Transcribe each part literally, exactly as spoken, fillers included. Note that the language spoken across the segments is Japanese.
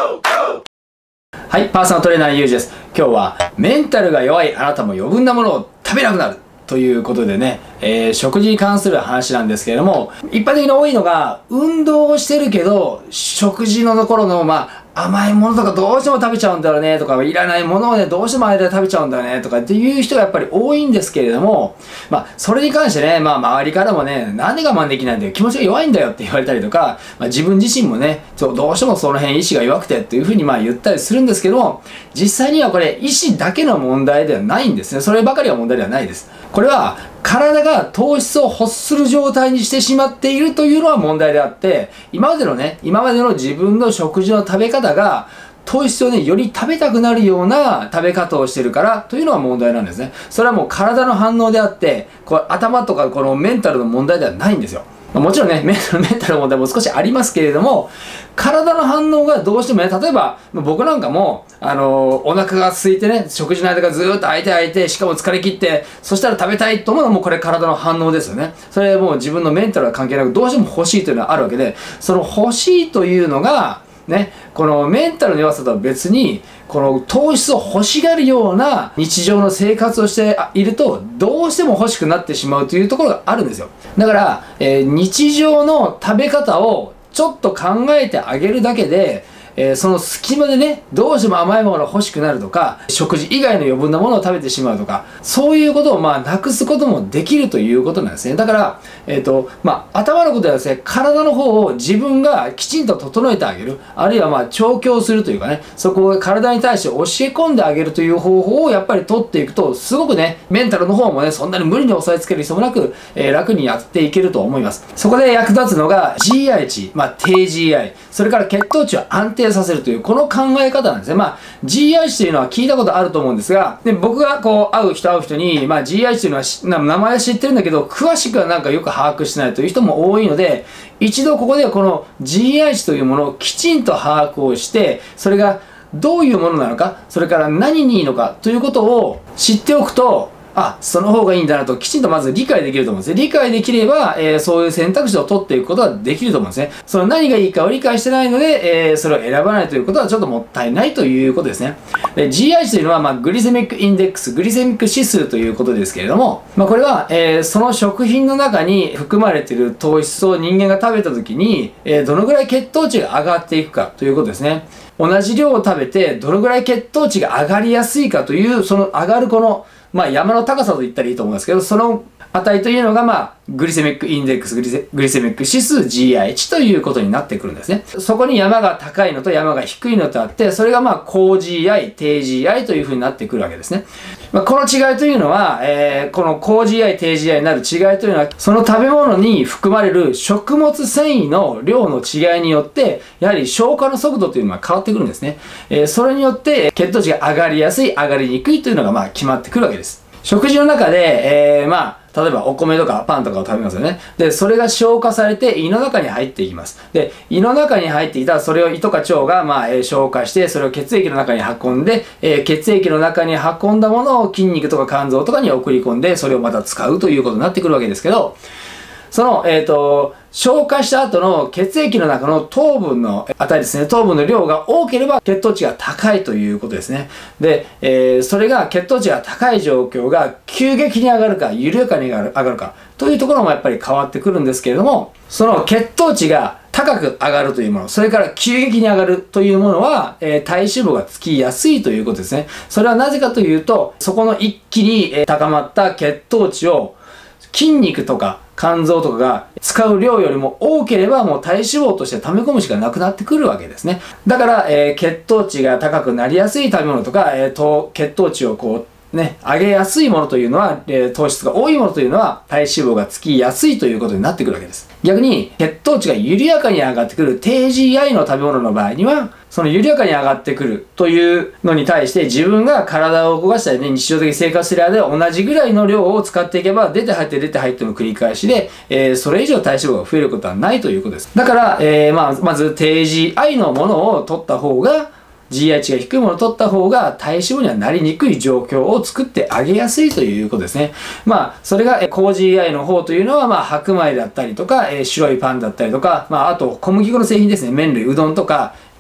はい、パーソナルトレーナーのゆうじです。今日はメンタルが弱いあなたも余分なものを食べなくなるということでね、えー、食事に関する話なんですけれども、一般的に多いのが運動をしてるけど食事のところのまあ甘いものとかどうしても食べちゃうんだよねとか、いらないものをねどうしても間で食べちゃうんだよねとかっていう人がやっぱり多いんですけれども、まあそれに関してね、まあ周りからもね、なんで我慢できないんだよ、気持ちが弱いんだよって言われたりとか、まあ、自分自身もねそうどうしてもその辺意志が弱くてっていうふうにまあ言ったりするんですけども、実際にはこれ意志だけの問題ではないんですね。そればかりは問題ではないです。これは体が糖質を欲する状態にしてしまっているというのは問題であって、今までのね今までの自分の食事の食べ方が糖質をねより食べたくなるような食べ方をしてるからというのが問題なんですね。それはもう体の反応であって、これ頭とかこのメンタルの問題ではないんですよ。もちろんねメンタルメンタルの問題も少しありますけれども、体の反応がどうしてもね、例えば僕なんかもあのー、お腹が空いてね、食事の間がずーっと空いて空いて、しかも疲れ切って、そしたら食べたいと思うのはもうこれ体の反応ですよね。それもう自分のメンタルは関係なくどうしても欲しいというのはあるわけで、その欲しいというのがね、このメンタルの弱さとは別にこの糖質を欲しがるような日常の生活をしているとどうしても欲しくなってしまうというところがあるんですよ。だから、えー、日常の食べ方をちょっと考えてあげるだけで、えー、その隙間でねどうしても甘いものが欲しくなるとか、食事以外の余分なものを食べてしまうとか、そういうことをまあなくすこともできるということなんですね。だからえっとまあ頭のことではですね、体の方を自分がきちんと整えてあげる、あるいはまあ調教するというかね、そこを体に対して教え込んであげるという方法をやっぱり取っていくと、すごくねメンタルの方もねそんなに無理に押さえつける必要もなく、えー、楽にやっていけると思います。そこで役立つのが ジーアイ 値、まあ低 ジーアイ、それから血糖値を安定させるというこの考え方なんですね。まあ ジーアイ 値というのは聞いたことあると思うんですが、で僕がこう会う人会う人に、まあ ジーアイ 値というのは名前は知ってるんだけど詳しくはなんかよく把握してないという人も多いので、一度ここではこの ジーアイ 値というものをきちんと把握をして、それがどういうものなのか、それから何にいいのかということを知っておくと、あ、その方がいいんだなときちんとまず理解できると思うんですね。理解できれば、えー、そういう選択肢を取っていくことができると思うんですね。その何がいいかを理解してないので、えー、それを選ばないということはちょっともったいないということですね。で ジーアイ 値というのは、まあ、グリセミックインデックス、グリセミック指数ということですけれども、まあ、これは、えー、その食品の中に含まれている糖質を人間が食べた時に、えー、どのぐらい血糖値が上がっていくかということですね。同じ量を食べてどのぐらい血糖値が上がりやすいかという、その上がるこのまあ山の高さと言ったらいいと思うんですけど、その値というのがまあグリセミックインデックス、グリセ、グリセミック指数 ジーアイ 値ということになってくるんですね。そこに山が高いのと山が低いのとあって、それがまあ高 ジーアイ、低 ジーアイ というふうになってくるわけですね。まあ、この違いというのは、えー、この高 ジーアイ、低 ジーアイ になる違いというのは、その食べ物に含まれる食物繊維の量の違いによって、やはり消化の速度というのが変わってくるんですね。えー、それによって血糖値が上がりやすい、上がりにくいというのがまあ決まってくるわけです。食事の中で、えー、まあ、例えばお米とかパンとかを食べますよね。で、それが消化されて胃の中に入っていきます。で、胃の中に入っていたらそれを胃とか腸が、まあ、えー、消化して、それを血液の中に運んで、えー、血液の中に運んだものを筋肉とか肝臓とかに送り込んで、それをまた使うということになってくるわけですけど、その、えっと、消化した後の血液の中の糖分の値ですね、糖分の量が多ければ血糖値が高いということですね。で、えー、それが血糖値が高い状況が急激に上がるか、緩やかに上がる、上がるかというところもやっぱり変わってくるんですけれども、その血糖値が高く上がるというもの、それから急激に上がるというものは、えー、体脂肪がつきやすいということですね。それはなぜかというと、そこの一気に、えー、高まった血糖値を筋肉とか肝臓とかが使う量よりも多ければもう体脂肪として溜め込むしかなくなってくるわけですね。だから、えー、血糖値が高くなりやすい食べ物とか、えー、と血糖値をこうね、上げやすいものというのは、えー、糖質が多いものというのは体脂肪がつきやすいということになってくるわけです。逆に血糖値が緩やかに上がってくる低 ジーアイ の食べ物の場合には、その緩やかに上がってくるというのに対して自分が体を動かしたりね、日常的に生活している間で同じぐらいの量を使っていけば出て入って出て入っての繰り返しで、えー、それ以上体脂肪が増えることはないということです。だから、えーまあ、まず低 ジーアイ のものを取った方がジーアイ 値が低いものを取った方が体脂肪にはなりにくい状況を作ってあげやすいということですね。まあ、それが高 ジーアイ の方というのは、まあ、白米だったりとか、えー、白いパンだったりとか、まあ、あと小麦粉の製品ですね。麺類、うどんとか、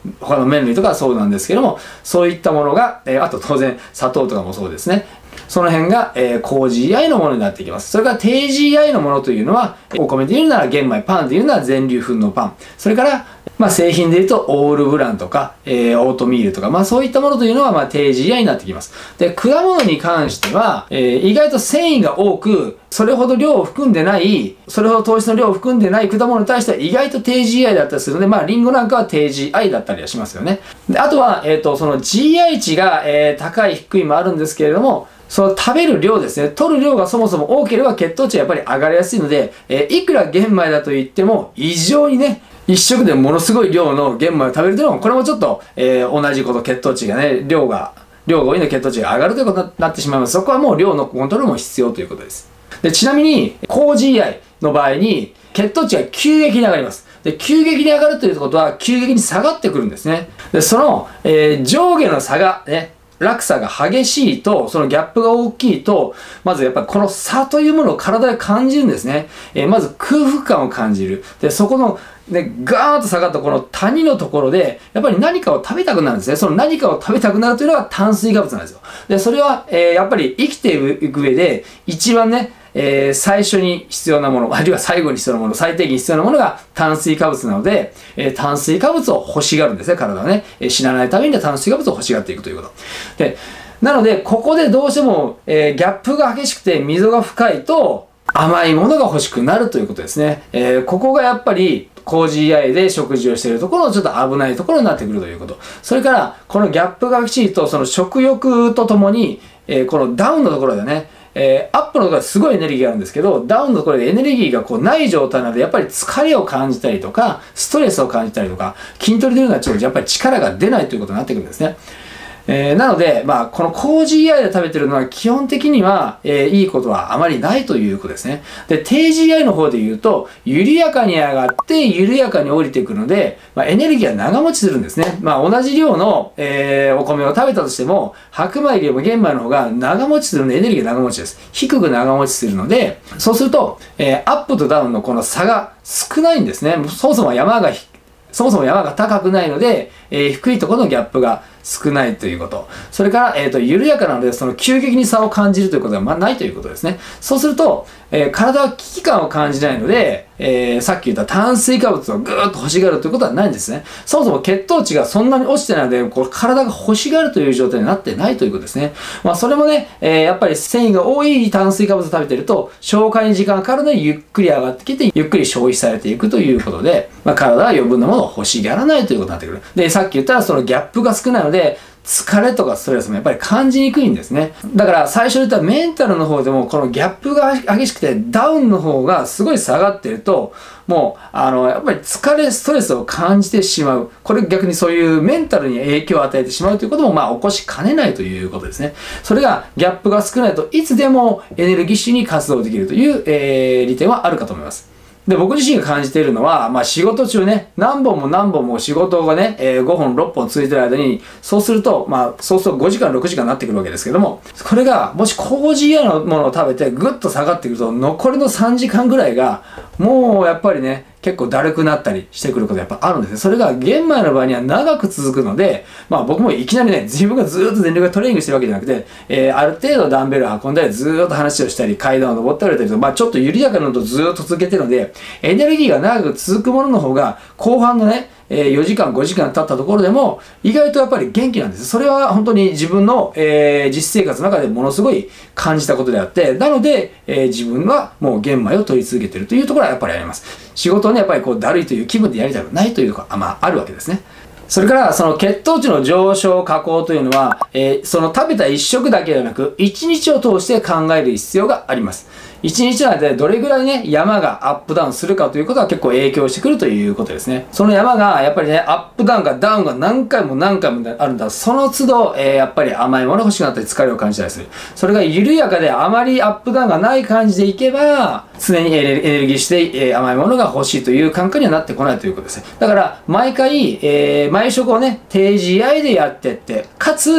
他の麺類とかはそうなんですけども、そういったものが、えー、あと当然砂糖とかもそうですね。その辺が、えー、高 ジーアイ のものになってきます。それから低 ジーアイ のものというのは、お米で言うなら玄米、パンで言うなら全粒粉のパン。それから、まあ製品で言うとオールブランとか、えー、オートミールとか、まあそういったものというのは、まあ低 ジーアイ になってきます。で、果物に関しては、えー、意外と繊維が多く、それほど量を含んでない、それほど糖質の量を含んでない果物に対しては意外と低 ジーアイ だったりするので、まあリンゴなんかは低 ジーアイ だったりはしますよね。で、あとは、えっと、その ジーアイ 値が、えー、高い低いもあるんですけれども、その食べる量ですね。取る量がそもそも多ければ血糖値がやっぱり上がりやすいので、えー、いくら玄米だと言っても異常にね、一食でものすごい量の玄米を食べるというのも、これもちょっと、えー、同じこと、血糖値がね、量が、量が多いの血糖値が上がるということになってしまいます。そこはもう量のコントロールも必要ということです。で、ちなみに、高 ジーアイ の場合に、血糖値が急激に上がります。で、急激に上がるということは、急激に下がってくるんですね。で、その、えー、上下の差がね、落差が激しいと、そのギャップが大きいと、まずやっぱりこの差というものを体で感じるんですね。えー、まず空腹感を感じる。で、そこの、ね、ガーッと下がったこの谷のところで、やっぱり何かを食べたくなるんですね。その何かを食べたくなるというのが炭水化物なんですよ。で、それは、えー、やっぱり生きていく上で、一番ね、えー、最初に必要なもの、あるいは最後に必要なもの、最低限必要なものが炭水化物なので、えー、炭水化物を欲しがるんですね、体はね。えー、死なないためには炭水化物を欲しがっていくということ。で、なので、ここでどうしても、えー、ギャップが激しくて溝が深いと、甘いものが欲しくなるということですね。えー、ここがやっぱり、高 ジーアイ で食事をしているところのちょっと危ないところになってくるということ。それから、このギャップがきちんと、その食欲とともに、えー、このダウンのところでね、えー、アップのところですごいエネルギーがあるんですけど、ダウンのところでエネルギーがこうない状態なので、やっぱり疲れを感じたりとか、ストレスを感じたりとか、筋トレでいうのはちょっとやっぱり力が出ないということになってくるんですね。えー、なので、まあ、この高 ジーアイ で食べてるのは基本的には、えー、いいことはあまりないということですね。で、低 ジーアイ の方で言うと、緩やかに上がって緩やかに降りてくるので、まあ、エネルギーは長持ちするんですね。まあ、同じ量の、えー、お米を食べたとしても、白米よりも玄米の方が長持ちするので、エネルギーが長持ちです。低く長持ちするので、そうすると、えー、アップとダウンのこの差が少ないんですね。そもそも山が、そもそも山が高くないので、えー、低いところのギャップが少ないということ。それから、えっと、緩やかなので、その急激に差を感じるということが、まあ、ないということですね。そうすると、えー、体は危機感を感じないので、えー、さっき言った炭水化物をぐーっと欲しがるということはないんですね。そもそも血糖値がそんなに落ちてないので、こう体が欲しがるという状態になってないということですね。まあ、それもね、えー、やっぱり繊維が多い炭水化物を食べてると、消化に時間がかかるので、ゆっくり上がってきて、ゆっくり消費されていくということで、まあ、体は余分なものを欲しがらないということになってくる。で、さっき言ったらそのギャップが少ないので、疲れとかストレスもやっぱり感じにくいんですね。だから最初に言ったメンタルの方でもこのギャップが激しくてダウンの方がすごい下がってると、もうあのやっぱり疲れ、ストレスを感じてしまう。これ逆にそういうメンタルに影響を与えてしまうということもまあ起こしかねないということですね。それがギャップが少ないといつでもエネルギッシュに活動できるという、えー、利点はあるかと思います。で、僕自身が感じているのは、まあ仕事中ね、何本も何本も仕事がね、えー、ごほん、ろっぽん続いてる間に、そうすると、まあ、そうするとごじかん、ろくじかんになってくるわけですけども、これが、もし高 ジーアイ のものを食べてぐっと下がってくると、残りのさんじかんぐらいが、もうやっぱりね、結構だるくなったりしてくることやっぱあるんですね。それが玄米の場合には長く続くので、まあ僕もいきなりね、自分がずーっと全力でトレーニングしてるわけじゃなくて、えー、ある程度ダンベルを運んだり、ずーっと話をしたり、階段を登ったりとか、まあちょっと緩やかなのとずーっと続けてるので、エネルギーが長く続くものの方が、後半のね、えー、よじかん、ごじかん経ったところでも、意外とやっぱり元気なんです。それは本当に自分の、えー、実生活の中でものすごい感じたことであって、なので、えー、自分はもう玄米を取り続けているというところはやっぱりあります。仕事をね、やっぱりこう、だるいという気分でやりたくないというか、まあ、あるわけですね。それから、その血糖値の上昇下降というのは、えー、その食べた一食だけではなく、一日を通して考える必要があります。一日の間でどれぐらいね、山がアップダウンするかということは結構影響してくるということですね。その山が、やっぱりね、アップダウンがダウンが何回も何回もあるんだ。その都度、えー、やっぱり甘いものが欲しくなったり疲れを感じたりする。それが緩やかであまりアップダウンがない感じでいけば、常にエネルギッシュで、えー、甘いものが欲しいという感覚にはなってこないということですね。だから、毎回、えー、毎食をね、低 ジーアイ でやってって、かつ、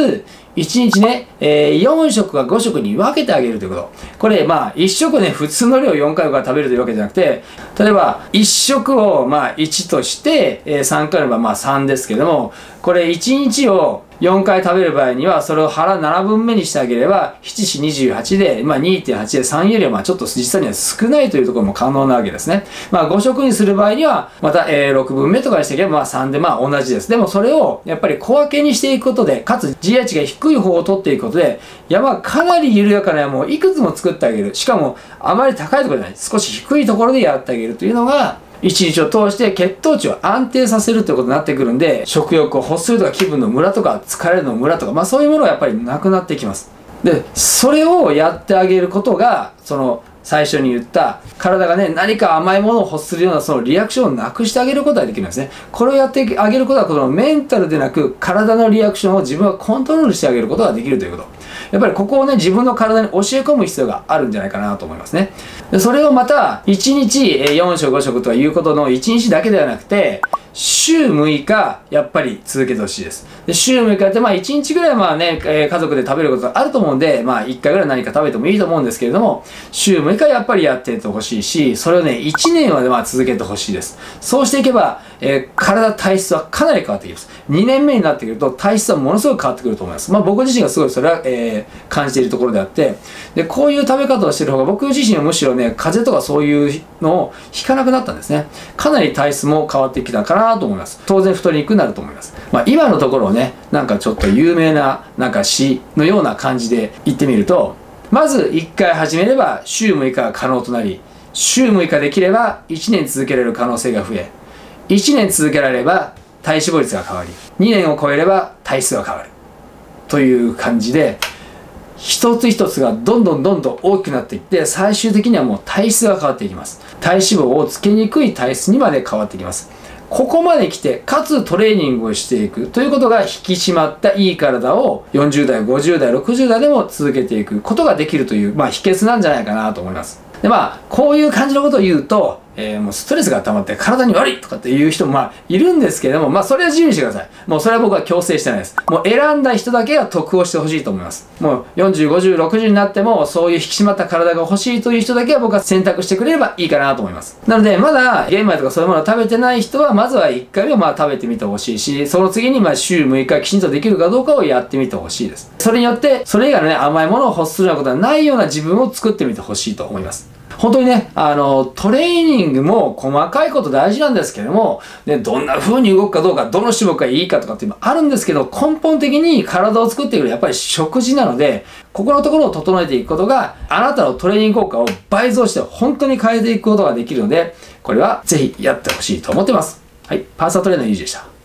いちにちね、えー、よんしょくかごしょくに分けてあげるということ。これ、まあ、いっしょくね、普通の量よんかいから食べるというわけじゃなくて、例えば、いっしょくを、まあ、いちとして、えー、さんかいの場合、まあ、さんですけども、これ、いちにちをよんかい食べる場合には、それを腹ななぶんめにしてあげれば、なな、よん、にじゅうはちで、まあ、にてんはち でさんよりは、まあ、ちょっと実際には少ないというところも可能なわけですね。まあ、ごしょくにする場合には、また、えー、ろくぶんめとかにしていけば、まあ、さんで、まあ、同じです。でも、それを、やっぱり小分けにしていくことで、かつ ジーエイチ が低い方を取っていくことで、山がかなり緩やかな山をいくつも作ってあげる。しかも、あまり高いところじゃない。少し低いところでやってあげるというのが、一日を通して血糖値を安定させるということになってくるんで、食欲を欲するとか気分のムラとか疲れるのムラとか、まあそういうものがやっぱりなくなってきます。で、それをやってあげることが、その、最初に言った体がね何か甘いものを欲するようなそのリアクションをなくしてあげることができるんですね。これをやってあげることはこのメンタルでなく体のリアクションを自分がコントロールしてあげることができるということ。やっぱりここをね自分の体に教え込む必要があるんじゃないかなと思いますね。でそれをまたいちにちよんしょくごしょくとかいうことのいちにちだけではなくて週むいかやっぱり続けてほしいです。で週むいかってまあいちにちぐらいはまあね、えー、家族で食べることがあると思うんでまあいっかいぐらい何か食べてもいいと思うんですけれども週むいかやっぱりやっていってほしいしそれをねいちねんはまあ続けてほしいです。そうしていけば、えー、体体質はかなり変わってきます。にねんめになってくると体質はものすごく変わってくると思います。まあ僕自身がすごいそれは、えー、感じているところであってでこういう食べ方をしている方が僕自身はむしろね風邪とかそういうのをひかなくなったんですね。かなり体質も変わってきたかなと思います。当然太りにくくなると思います。まあ今のところをねなんかちょっと有名ななんか詩のような感じで言ってみるとまずいっかい始めれば週むいかが可能となり週むいかできればいちねん続けられる可能性が増えいちねん続けられれば体脂肪率が変わりにねんを超えれば体質が変わるという感じで一つ一つがどんどんどんどん大きくなっていって最終的にはもう体質が変わっていきます。体脂肪をつけにくい体質にまで変わってきます。ここまで来てかつトレーニングをしていくということが引き締まったいい体をよんじゅうだいごじゅうだいろくじゅうだいでも続けていくことができるという、まあ、秘訣なんじゃないかなと思います。でまあこういう感じのことを言うと、えー、もうストレスが溜まって体に悪いとかっていう人もまあいるんですけれどもまあそれは自由にしてください。もうそれは僕は強制してないです。もう選んだ人だけが得をしてほしいと思います。もうよんじゅう、ごじゅう、ろくじゅうになってもそういう引き締まった体が欲しいという人だけは僕は選択してくれればいいかなと思います。なのでまだ玄米とかそういうものを食べてない人はまずはいっかいはまあ食べてみてほしいしその次にまあ週むいかきちんとできるかどうかをやってみてほしいです。それによってそれ以外のね甘いものを欲するようなことはないような自分を作ってみてほしいと思います。本当にね、あの、トレーニングも細かいこと大事なんですけども、ね、どんな風に動くかどうか、どの種目がいいかとかっていうのもあるんですけど、根本的に体を作っていくのはやっぱり食事なので、ここのところを整えていくことが、あなたのトレーニング効果を倍増して本当に変えていくことができるので、これはぜひやってほしいと思ってます。はい、パーソナルトレーナーゆうじでした。